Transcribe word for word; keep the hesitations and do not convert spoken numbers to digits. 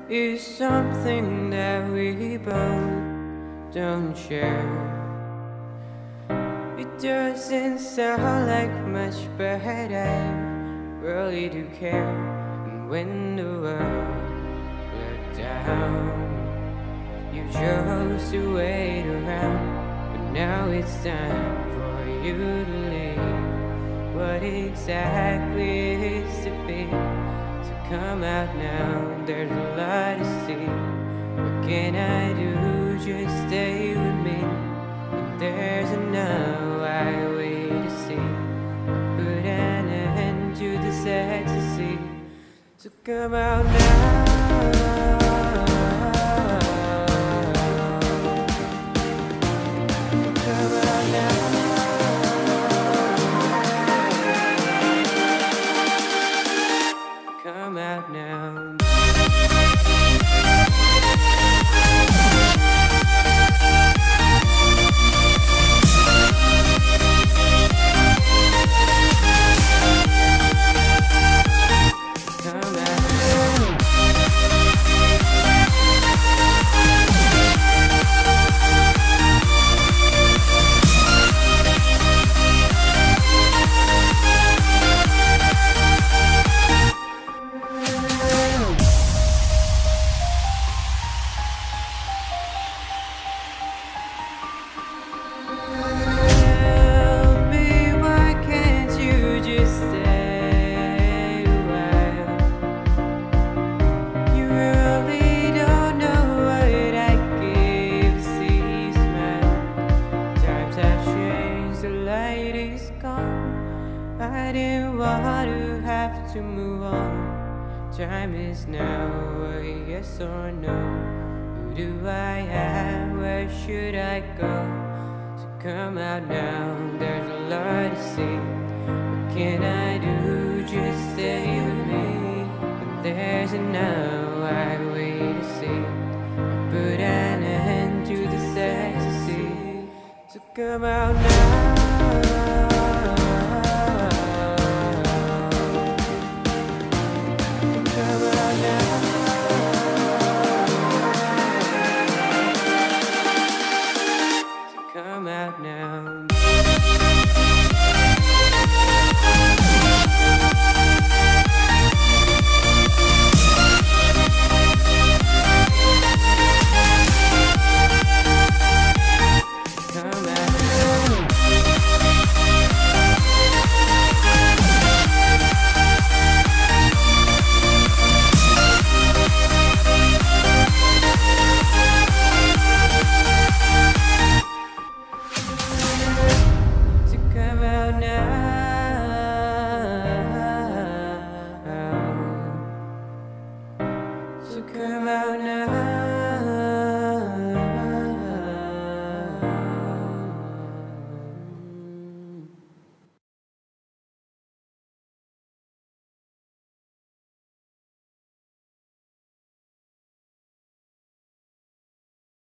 is something that we both don't share. It doesn't sound like much, but I really do care. And when the world let down, you chose to wait around, but now it's time for you to leave. What exactly is to be? So come out now, there's a lot to see. What can I do? Just stay with me. And there's a now I wait to see. Put an end to this ecstasy. So come out now. Come out now. I didn't want to have to move on. Time is now, a yes or no. Who do I have? Where should I go? So come out now, there's a lot to see. What can I do? Just stay with me. And there's a now I wait to see. Put an end to this ecstasy. So come out now. Come out now. So come out now.